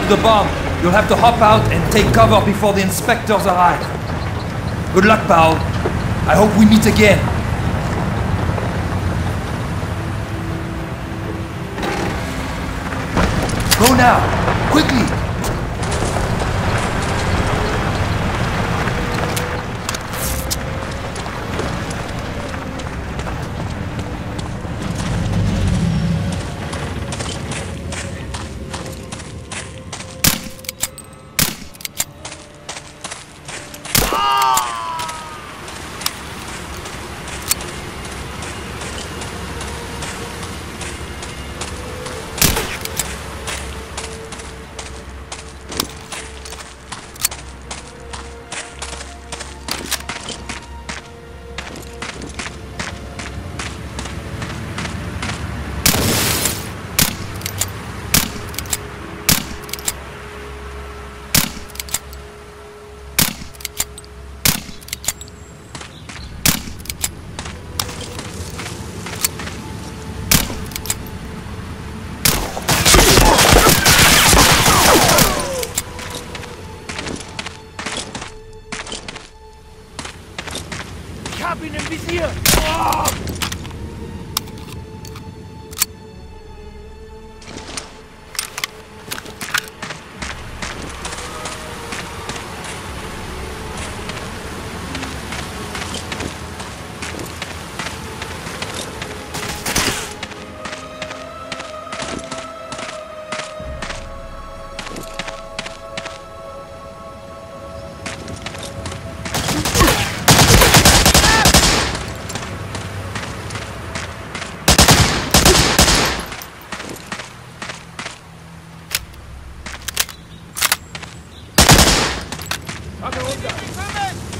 the bomb. You'll have to hop out and take cover before the inspectors arrive. Good luck, pal. I hope we meet again. Go now! Quickly! Ich hab ihn im Visier! Oh! Runter!